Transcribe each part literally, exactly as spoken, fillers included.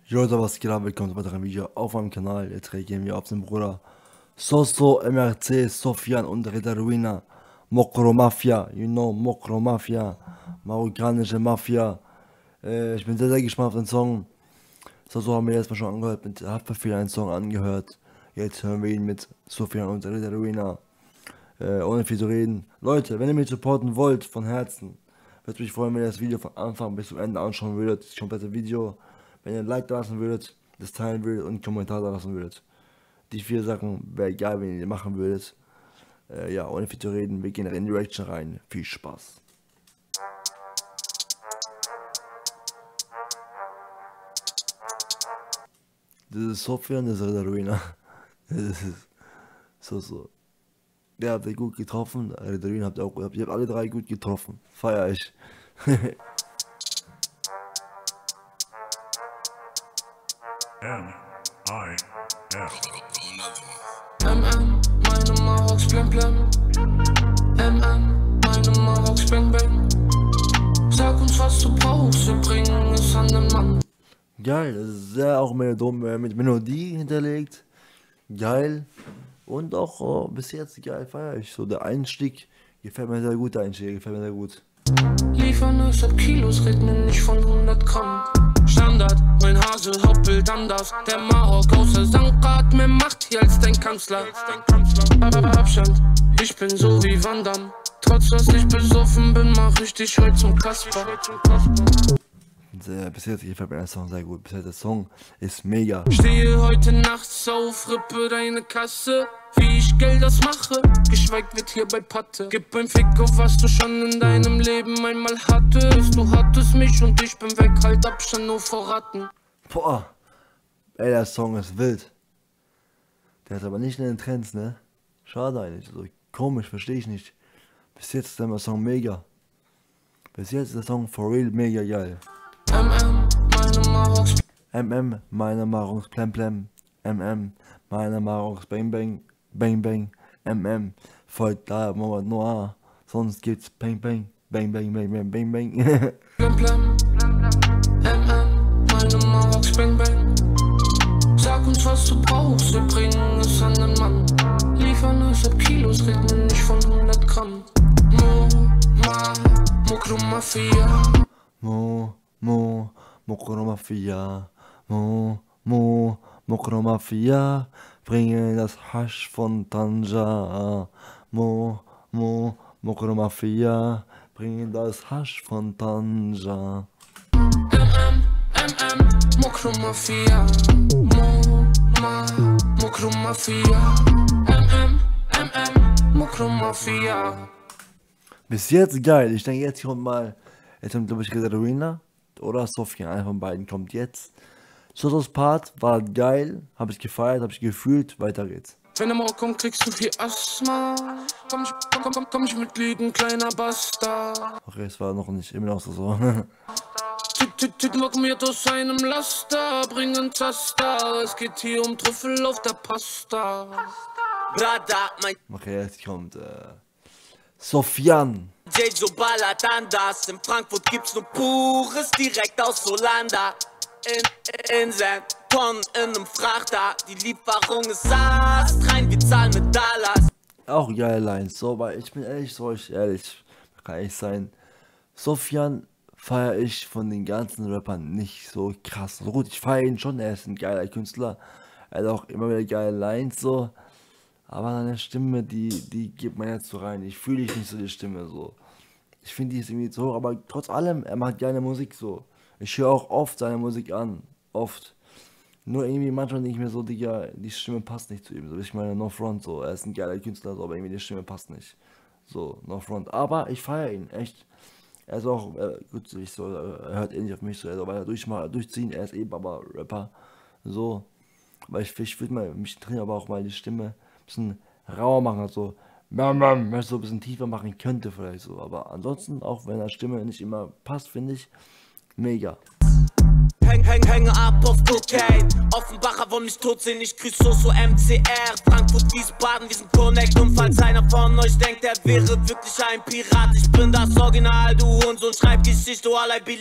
Jo, da was geht ab, willkommen zu einem weiteren Video auf meinem Kanal. Jetzt reagieren wir auf den Bruder Soso, M R C, Sofian und Reda Ruina. Mokro Mafia, you know, Mokro Mafia, marokkanische Mafia. Äh, ich bin sehr, sehr gespannt auf den Song. Soso haben wir jetzt mal schon angehört, mit Haftbefehl einen Song angehört. Jetzt hören wir ihn mit Sofian und Reda Ruina. Äh, ohne viel zu reden. Leute, wenn ihr mich supporten wollt, von Herzen, würde mich freuen, wenn ihr das Video von Anfang bis zum Ende anschauen würdet. Das komplette Video. Wenn ihr ein Like da lassen würdet, das teilen würdet und einen Kommentar da lassen würdet. Die vier Sachen wäre egal, wenn ihr die machen würdet. Äh, ja, ohne viel zu reden, wir gehen in die Reaction rein. Viel Spaß. Das ist Sofian, das ist Reda Ruina. Das ist so, so. Der habt ihr gut getroffen, Reda Ruina habt ihr auch, ihr habt alle drei gut getroffen. Feier ich. M I F M M, meine Maroks blem blem. M M, meine Maroks bang bang. Sag uns, was du brauchst, wir bringen es an den Mann. Geil, das ist sehr auch Melodie, mit Melodie hinterlegt. Geil. Und auch oh, bis jetzt geil feier ich. So der Einstieg gefällt mir sehr gut, der Einstieg gefällt mir sehr gut. Liefern es ab Kilos, red mir nicht von hundert Gramm. Standard, mein Hase, Hauptbild anders. Der Marok aus der Sankrad, mehr Macht hier als dein Kanzler. Abstand, ich bin so wie Van Damme. Trotz dass ich besoffen bin, mach ich dich heute zum Kasper. Sehr, bis jetzt gefällt mir der Song sehr gut. Bis jetzt der Song ist mega. Stehe heute nachts auf, rippe deine Kasse. Wie ich Geld das mache, geschweigt wird hier bei Patte. Gib ein Fick auf, was du schon in deinem Leben einmal hattest. Du hattest mich und ich bin weg, halt Abstand nur vor Ratten. Boah, ey, der Song ist wild. Der ist aber nicht in den Trends, ne? Schade eigentlich, so komisch, verstehe ich nicht. Bis jetzt ist der Song mega. Bis jetzt ist der Song for real mega geil. M M, meine Maroks. M M, meine Maroks plem plem. M M, meine Maroks bang bang. Bang bang, M M, folgt da Moment Noir, sonst gibt's Bang Bang, Bang Bang, Bang Bang, Bang Bang. Blem blem, M M, meine Maroks bang bang. Sag uns, was du brauchst, wir bringen es an den Mann. Liefern es ab Kilos, red mir nicht von hundert Gramm. Mo, ma, Mokro Mafia. Mo, mo, Mokro Mafia. Mo, mo, Mokro Mafia. Bringe das Hasch von Tanja. Mo, mo, Mokro Mafia. Bringe das Hasch von Tanja. M M, M M, Mokro Mafia. Mo, ma, Mokro Mafia. M M, M M, Mokro Mafia. Bis jetzt geil. Ich denke, jetzt kommt mal. Jetzt kommt, glaube ich, Reda Ruina oder Sofian. Einer von beiden kommt jetzt. Sosos Part war geil, habe ich gefeiert, habe ich gefühlt, weiter geht's. Wenn der Morgen kommt, kriegst du viel Asthma. Komm ich, komm, komm, komm ich mit Lügen, kleiner Bastard. Okay, es war noch nicht, immer noch so. Tüten vakuumiert aus einem Laster, bringen Taster. Es geht hier um Trüffel auf der Pasta. Brada, mein Okay, jetzt kommt äh, Sofian. J so ballert anders. In Frankfurt gibt's nur Pures, direkt aus Solanda. In, in sein Tonnen in nem Frachter. Die Lieferung ist Ast, rein, wir zahlen mit Dollars. Auch geile Lines, so, weil ich bin ehrlich, so ich ehrlich, kann ehrlich sein. Sofian feiere ich von den ganzen Rappern nicht so krass. So gut, ich feiere ihn schon, er ist ein geiler Künstler. Er hat auch immer wieder geile Lines, so. Aber seine Stimme, die, die gibt man jetzt so rein. Ich fühle nicht so die Stimme, so. Ich finde, die ist irgendwie so, aber trotz allem, er macht gerne Musik, so. Ich höre auch oft seine Musik an, oft. Nur irgendwie manchmal denke ich mir so, Digga, die Stimme passt nicht zu ihm. So, ich meine, no front, so, er ist ein geiler Künstler, so, aber irgendwie die Stimme passt nicht. So, no front. Aber ich feiere ihn, echt. Er ist auch, äh, gut, ich so, er hört eh nicht auf mich, so, er soll weiter durch, durchziehen, er ist eben aber Rapper. So, weil ich, ich würde mal, mich trainieren, aber auch mal die Stimme ein bisschen rauer machen, so, bam, bam, so ein bisschen tiefer machen könnte vielleicht so. Aber ansonsten, auch wenn der Stimme nicht immer passt, finde ich, mega. Häng, häng, hänge ab auf Cocaine. Offenbacher wollen mich tot sehen, ich grüß Soso M C R. Frankfurt, Wiesbaden, wir sind Connect. Und falls einer von euch denkt, er wäre wirklich ein Pirat, ich bin das Original, du Hurensohn, schreib Geschichte, Wallah Billah.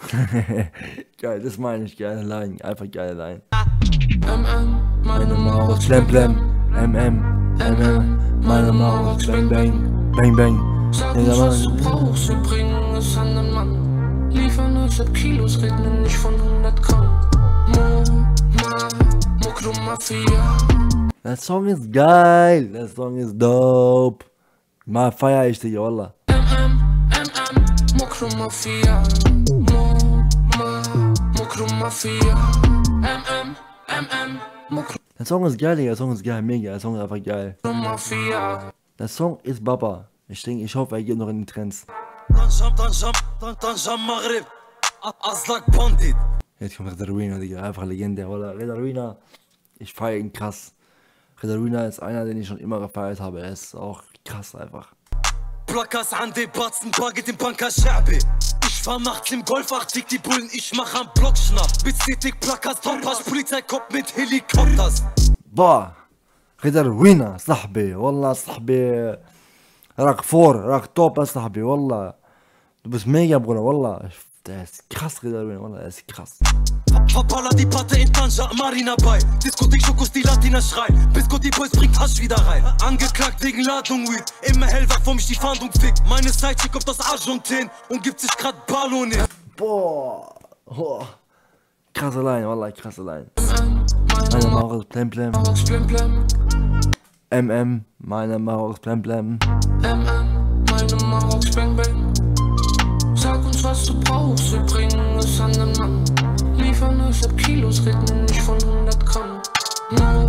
Geil, das meine ich, geile Line, einfach geile Line. M M, meine Meine Mauer Mauer blem blem, M M, M M, meine Mauer bang bang, bang bang. Sag Ja, uns, Mann. was du brauchst, wir bringen es an den Mann. Liefern hundert Kilos, reden nicht von hundert Gramm. Mo, ma, Mokro Mafia. Der Song ist geil, der Song ist dope. Mal feier ich dich, Wallah. M M, M M, Mokro Mafia. Mo, ma, Mokro Mafia. M M, M M, Mokro Der Song ist geil, Digga, der Song ist geil, mega, der Song ist einfach geil. Mafia. Der Song ist Baba. Ich denke, ich hoffe, er geht noch in die Trends. طنجة طنجة طنجة مغرب أصلك بونديت. Jetzt kommt Red Arena, Digga, einfach Legende, Wallah. Red Arena, ich feiere ihn krass. Red Arena ist einer, den ich schon immer gefeiert habe, er ist auch krass einfach. Plakas عندي باtzen Baguette im Banker شعبي. Ich fahr nachts im Golf, achtzig die Bullen, ich mach am Block schnapp. Bestätigt Plakas, Tompasch, Polizei kommt mit Helikopters. Boah, Red Arena, صاحبي, Wallah, صاحبي. راك فور, راك توب يا صاحبي, Wallah. Du bist mega, Bruder, Wallah. Der ist krass, Red Arena, Wallah, der ist krass. Verballer die Patte in Tanja, Marina bei. Diskothek, Schokos, die Latina schreien. Bisco, die Boys bringt Hasch wieder rein. Angeklagt wegen Ladung Weed. Immer hellwach, wo mich die Fahndung fickt. Meine Sidechick kommt aus Argentin und gibt sich grad Ballon in. Boah, oh. Krass allein, Wallah, krass allein. Meine Meine Mauer ist blem blem. Mauer ist blem blem. M M, meine Mauer ist blem blem. M M, meine Mauer ist bang bang. Sag uns, was du brauchst, wir bringen es an den Mann. Liefern hundert Kilos, reden nicht von hundert Gramm. No.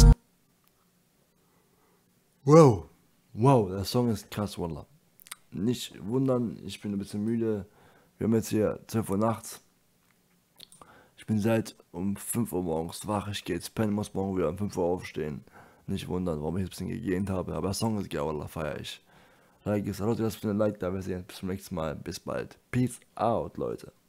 Wow, wow, der Song ist krass, Wallah. Nicht wundern, ich bin ein bisschen müde. Wir haben jetzt hier zwölf Uhr nachts. Ich bin seit um fünf Uhr morgens wach. Ich gehe jetzt pennen, muss morgen wieder um fünf Uhr aufstehen. Nicht wundern, warum ich ein bisschen gegähnt habe. Aber der Song ist geil, Wallah, feier ich. Like es, Leute, lasst mir ein Like da. Wir sehen uns bis zum nächsten Mal. Bis bald. Peace out, Leute.